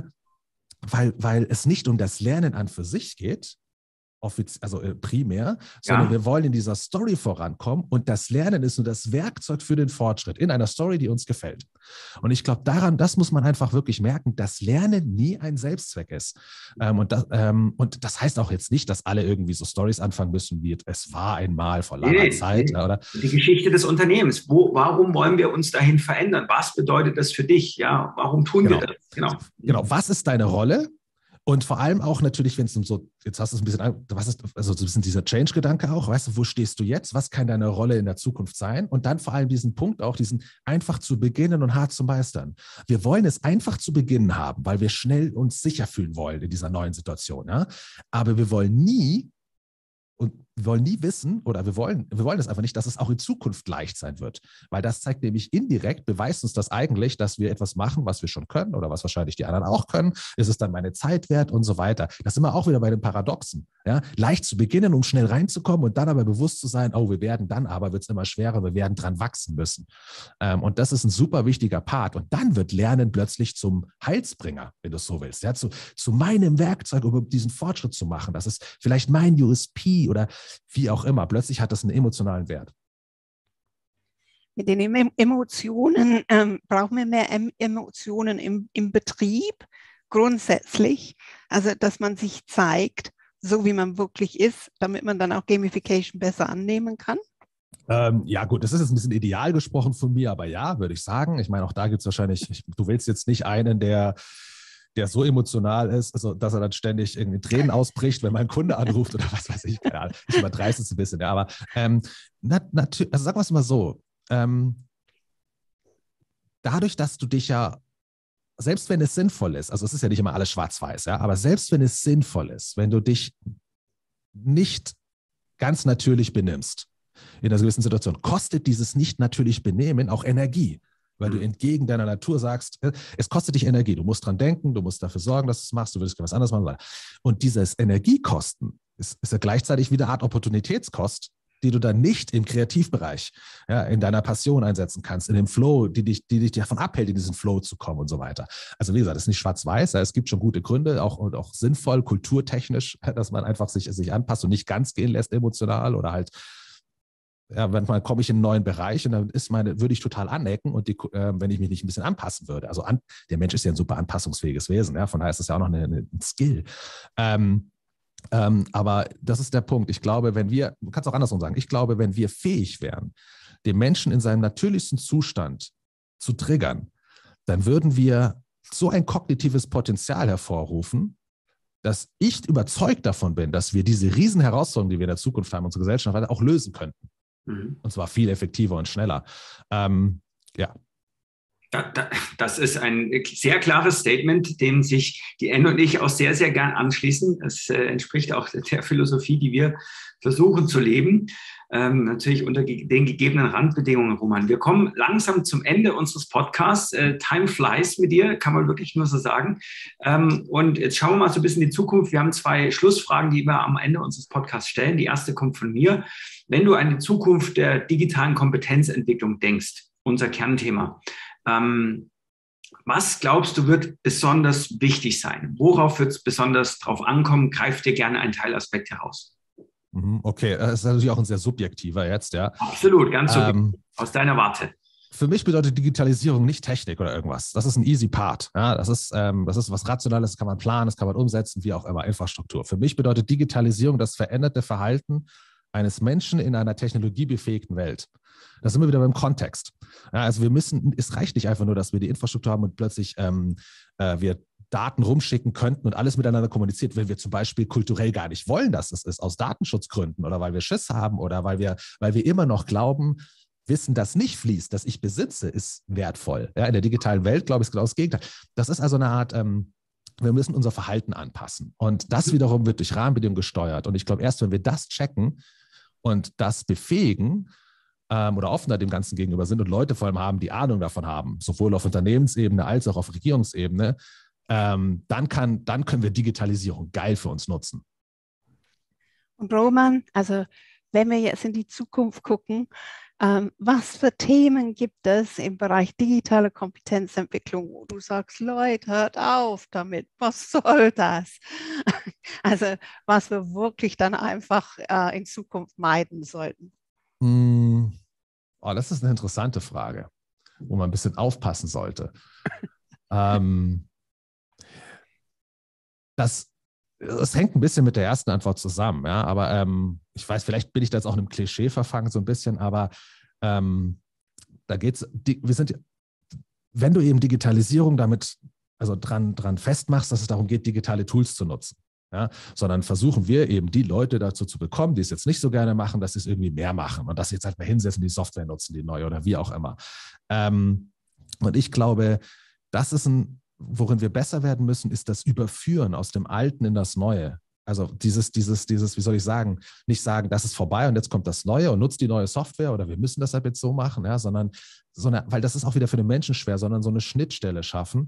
es nicht um das Lernen an für sich geht, primär, sondern wir wollen in dieser Story vorankommen und das Lernen ist nur das Werkzeug für den Fortschritt in einer Story, die uns gefällt. Und ich glaube, das muss man einfach wirklich merken, dass Lernen nie ein Selbstzweck ist. Und das heißt auch jetzt nicht, dass alle irgendwie so Stories anfangen müssen, wie es war einmal vor langer Zeit. Oder? Die Geschichte des Unternehmens. Warum wollen wir uns dahin verändern? Was bedeutet das für dich? Ja, warum tun wir das? Genau. Was ist deine Rolle? Und vor allem auch natürlich, wenn es so, jetzt hast du es ein bisschen, so ein bisschen dieser Change-Gedanke auch, weißt du, wo stehst du jetzt? Was kann deine Rolle in der Zukunft sein? Und dann vor allem diesen Punkt auch, diesen einfach zu beginnen und hart zu meistern. Wir wollen es einfach zu beginnen haben, weil wir schnell uns sicher fühlen wollen in dieser neuen Situation. Ja? Aber wir wollen nie wissen oder wir wollen es einfach nicht, dass es auch in Zukunft leicht sein wird. Weil das zeigt nämlich indirekt, beweist uns das eigentlich, dass wir etwas machen, was wir schon können oder was wahrscheinlich die anderen auch können. Ist es dann meine Zeit wert und so weiter. Das sind wir auch wieder bei den Paradoxen. Ja? Leicht zu beginnen, um schnell reinzukommen und dann aber bewusst zu sein, oh, wird es immer schwerer, wir werden dran wachsen müssen. Und das ist ein super wichtiger Part. Und dann wird Lernen plötzlich zum Heilsbringer, wenn du es so willst. Ja? Zu meinem Werkzeug, um diesen Fortschritt zu machen. Das ist vielleicht mein USP oder wie auch immer. Plötzlich hat das einen emotionalen Wert. Mit den Emotionen brauchen wir mehr Emotionen im Betrieb grundsätzlich. Also, dass man sich zeigt, so wie man wirklich ist, damit man dann auch Gamification besser annehmen kann. Ja gut, das ist jetzt ein bisschen ideal gesprochen von mir, aber ja, würde ich sagen. Ich meine, auch da gibt es wahrscheinlich, du willst jetzt nicht einen, der so emotional ist, also, dass er dann ständig irgendwie Tränen ausbricht, wenn mal ein Kunde anruft oder was weiß ich, keine Ahnung. Ich übertreibe es ein bisschen, ja, aber natürlich, also sagen wir es mal so, dadurch, dass du dich ja, selbst wenn es sinnvoll ist, also es ist ja nicht immer alles schwarz-weiß, ja, aber selbst wenn es sinnvoll ist, wenn du dich nicht ganz natürlich benimmst in einer gewissen Situation, kostet dieses nicht natürlich Benehmen auch Energie. Weil du entgegen deiner Natur sagst, es kostet dich Energie. Du musst dran denken, du musst dafür sorgen, dass du es machst, du willst was anderes machen. Und dieses Energiekosten ist ja gleichzeitig wieder eine Art Opportunitätskost, die du dann nicht im Kreativbereich, ja, in deiner Passion einsetzen kannst, in dem Flow, die dich davon abhält, in diesen Flow zu kommen und so weiter. Also wie gesagt, das ist nicht schwarz-weiß, es gibt schon gute Gründe, auch sinnvoll, kulturtechnisch, dass man einfach sich anpasst und nicht ganz gehen lässt emotional oder halt ja, manchmal komme ich in einen neuen Bereich und dann würde ich total anecken und wenn ich mich nicht ein bisschen anpassen würde. Also der Mensch ist ja ein super anpassungsfähiges Wesen, ja, von daher ist das ja auch noch ein Skill. Aber das ist der Punkt. Ich glaube, man kann es auch andersrum sagen, ich glaube, wenn wir fähig wären, den Menschen in seinem natürlichsten Zustand zu triggern, dann würden wir so ein kognitives Potenzial hervorrufen, dass ich überzeugt davon bin, dass wir diese riesen Herausforderungen, die wir in der Zukunft haben, unsere Gesellschaft auch lösen könnten. Und zwar viel effektiver und schneller. Ja. Das ist ein sehr klares Statement, dem sich die Anne und ich auch sehr, sehr gern anschließen. Es entspricht auch der Philosophie, die wir versuchen zu leben. Natürlich unter den gegebenen Randbedingungen, Roman. Wir kommen langsam zum Ende unseres Podcasts. Time flies mit dir, kann man wirklich nur so sagen. Und jetzt schauen wir mal so ein bisschen in die Zukunft. Wir haben 2 Schlussfragen, die wir am Ende unseres Podcasts stellen. Die erste kommt von mir. Wenn du an die Zukunft der digitalen Kompetenzentwicklung denkst, unser Kernthema, was glaubst du, wird besonders wichtig sein? Worauf wird es besonders drauf ankommen? Greif dir gerne einen Teilaspekt heraus. Okay, das ist natürlich auch ein sehr subjektiver jetzt, ja. Absolut, ganz subjektiv, aus deiner Warte. Für mich bedeutet Digitalisierung nicht Technik oder irgendwas. Das ist ein easy Part. Ja, das ist was Rationales, das kann man planen, das kann man umsetzen, wie auch immer, Infrastruktur. Für mich bedeutet Digitalisierung das veränderte Verhalten eines Menschen in einer technologiebefähigten Welt. Da sind wir wieder beim Kontext. Ja, also es reicht nicht einfach nur, dass wir die Infrastruktur haben und plötzlich wir Daten rumschicken könnten und alles miteinander kommuniziert, wenn wir zum Beispiel kulturell gar nicht wollen, dass es ist, aus Datenschutzgründen oder weil wir Schiss haben oder weil wir immer noch glauben, Wissen, das nicht fließt, das ich besitze, ist wertvoll. Ja, in der digitalen Welt, glaube ich, ist genau das Gegenteil. Das ist also eine Art, wir müssen unser Verhalten anpassen. Und das wiederum wird durch Rahmenbedingungen gesteuert. Und ich glaube, erst wenn wir das checken und das befähigen, oder offener dem Ganzen gegenüber sind und Leute vor allem haben, die Ahnung davon haben, sowohl auf Unternehmensebene als auch auf Regierungsebene, dann können wir Digitalisierung geil für uns nutzen. Und Roman, also wenn wir jetzt in die Zukunft gucken, was für Themen gibt es im Bereich digitale Kompetenzentwicklung, wo du sagst, Leute, hört auf damit, was soll das? Also was wir wirklich dann einfach in Zukunft meiden sollten. Oh, das ist eine interessante Frage, wo man ein bisschen aufpassen sollte. Das hängt ein bisschen mit der ersten Antwort zusammen, ja, aber ich weiß, vielleicht bin ich da jetzt auch in einem Klischee verfangen so ein bisschen, aber da geht's, wenn du eben Digitalisierung damit, also dran festmachst, dass es darum geht, digitale Tools zu nutzen, ja, sondern versuchen wir eben die Leute dazu zu bekommen, die es jetzt nicht so gerne machen, dass sie es irgendwie mehr machen und dass sie jetzt halt mal hinsetzen, die Software nutzen, die neue oder wie auch immer. Und ich glaube, das ist worin wir besser werden müssen, ist das Überführen aus dem Alten in das Neue. Also dieses, wie soll ich sagen, nicht sagen, das ist vorbei und jetzt kommt das Neue und nutzt die neue Software oder wir müssen das halt jetzt so machen, ja, sondern weil das ist auch wieder für den Menschen schwer, sondern so eine Schnittstelle schaffen.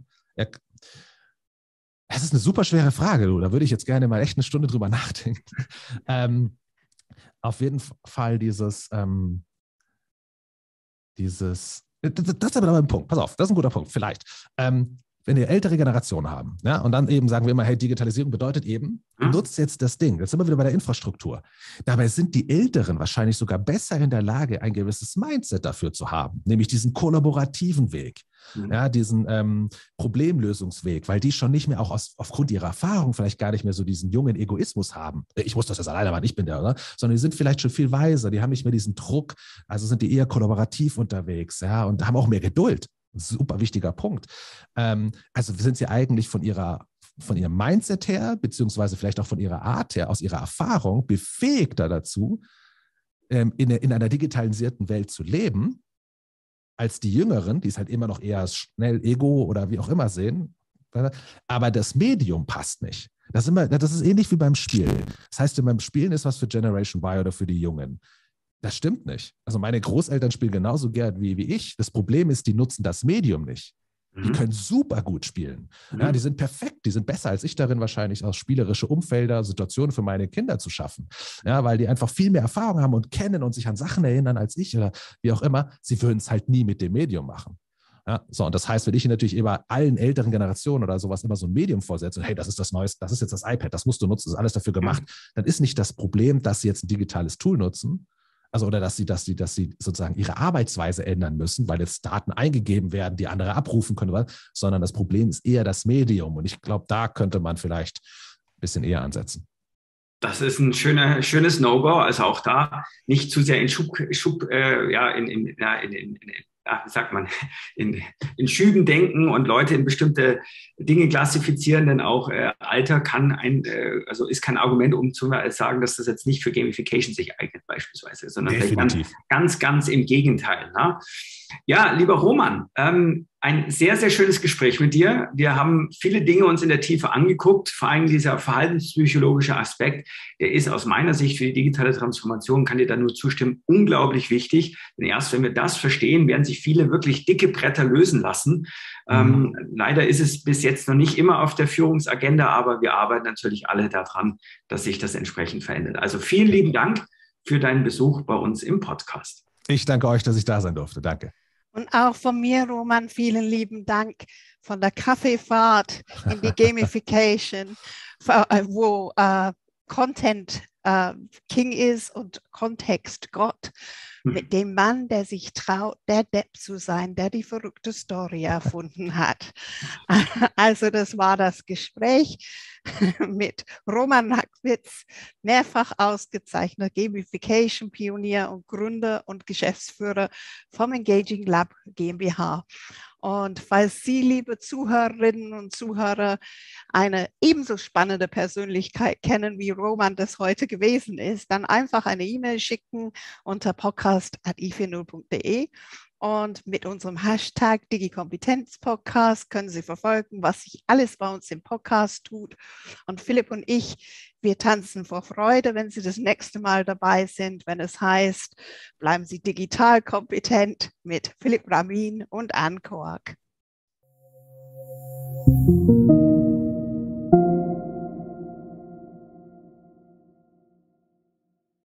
Es ist eine super schwere Frage, du. Da würde ich jetzt gerne mal echt eine Stunde drüber nachdenken. Auf jeden Fall das ist aber ein Punkt. Pass auf, das ist ein guter Punkt. Vielleicht. Wenn wir ältere Generationen haben, ja, und dann eben sagen wir immer, hey, Digitalisierung bedeutet eben, nutzt jetzt das Ding. Jetzt sind wir wieder bei der Infrastruktur. Dabei sind die Älteren wahrscheinlich sogar besser in der Lage, ein gewisses Mindset dafür zu haben, nämlich diesen kollaborativen Weg, ja, diesen Problemlösungsweg, weil die schon nicht mehr auch aufgrund ihrer Erfahrung vielleicht gar nicht mehr so diesen jungen Egoismus haben. Ich muss das jetzt alleine machen, ich bin der, oder? Sondern die sind vielleicht schon viel weiser, die haben nicht mehr diesen Druck, also sind die eher kollaborativ unterwegs, ja, und haben auch mehr Geduld. Super wichtiger Punkt. Also sind sie eigentlich von ihrem Mindset her, beziehungsweise vielleicht auch von ihrer Art her, aus ihrer Erfahrung, befähigter dazu, in einer digitalisierten Welt zu leben, als die Jüngeren, die es halt immer noch eher schnell Ego oder wie auch immer sehen. Aber das Medium passt nicht. Das ist ähnlich wie beim Spielen. Das heißt, beim Spielen ist was für Generation Y oder für die Jungen. Das stimmt nicht. Also meine Großeltern spielen genauso gern wie ich. Das Problem ist, die nutzen das Medium nicht. Die können super gut spielen. Ja, die sind perfekt, die sind besser als ich darin, wahrscheinlich auch spielerische Umfelder, Situationen für meine Kinder zu schaffen. Ja, weil die einfach viel mehr Erfahrung haben und kennen und sich an Sachen erinnern als ich oder wie auch immer. Sie würden es halt nie mit dem Medium machen. Ja, so, und das heißt, wenn ich natürlich immer allen älteren Generationen oder sowas immer so ein Medium vorsetze, hey, das ist das Neueste, das ist jetzt das iPad, das musst du nutzen, das ist alles dafür gemacht, dann ist nicht das Problem, dass sie jetzt ein digitales Tool nutzen, also oder dass sie sozusagen ihre Arbeitsweise ändern müssen, weil jetzt Daten eingegeben werden, die andere abrufen können, sondern das Problem ist eher das Medium. Und ich glaube, da könnte man vielleicht ein bisschen eher ansetzen. Das ist ein schönes No-Go. Also auch da nicht zu sehr in wie sagt man, in Schüben denken und Leute in bestimmte Dinge klassifizieren, denn auch Alter ist kein Argument, um zu sagen, dass das jetzt nicht für Gamification sich eignet beispielsweise, sondern definitiv ganz im Gegenteil. Ne? Ja, lieber Roman, ein sehr, sehr schönes Gespräch mit dir. Wir haben viele Dinge uns in der Tiefe angeguckt, vor allem dieser verhaltenspsychologische Aspekt, der ist aus meiner Sicht für die digitale Transformation, kann dir da nur zustimmen, unglaublich wichtig. Denn erst wenn wir das verstehen, werden sich viele wirklich dicke Bretter lösen lassen. Leider ist es bis jetzt noch nicht immer auf der Führungsagenda, aber wir arbeiten natürlich alle daran, dass sich das entsprechend verändert. Also vielen lieben Dank für deinen Besuch bei uns im Podcast. Ich danke euch, dass ich da sein durfte. Danke. Und auch von mir, Roman, vielen lieben Dank von der Kaffeefahrt in die Gamification, wo Content King ist und Kontext Gott, mit dem Mann, der sich traut, der Depp zu sein, der die verrückte Story erfunden hat. Also das war das Gespräch mit Roman Nackwitz, mehrfach ausgezeichneter Gamification-Pionier und Gründer und Geschäftsführer vom Engaging Lab GmbH. Und falls Sie, liebe Zuhörerinnen und Zuhörer, eine ebenso spannende Persönlichkeit kennen, wie Roman das heute gewesen ist, dann einfach eine E-Mail schicken unter podcast@i40.de. Und mit unserem Hashtag DigiKompetenzPodcast können Sie verfolgen, was sich alles bei uns im Podcast tut. Und Philipp und ich, wir tanzen vor Freude, wenn Sie das nächste Mal dabei sind, wenn es heißt, bleiben Sie digital kompetent mit Philipp Ramin und Anne Kork.